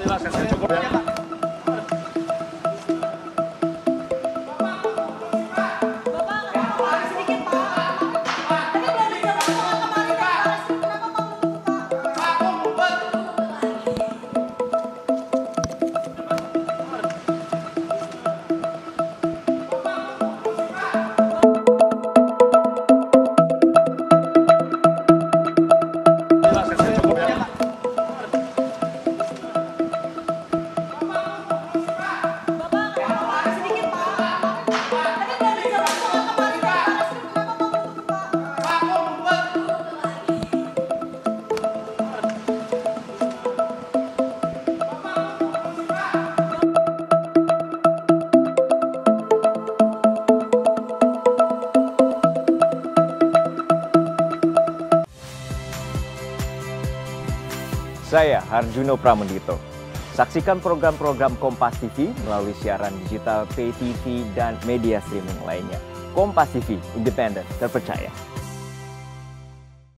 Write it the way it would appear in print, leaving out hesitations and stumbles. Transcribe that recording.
jelaskan saya cukup ya. Saya Harjuno Pramendito. Saksikan program-program Kompas TV melalui siaran digital, pay TV, dan media streaming lainnya. Kompas TV, independen, terpercaya.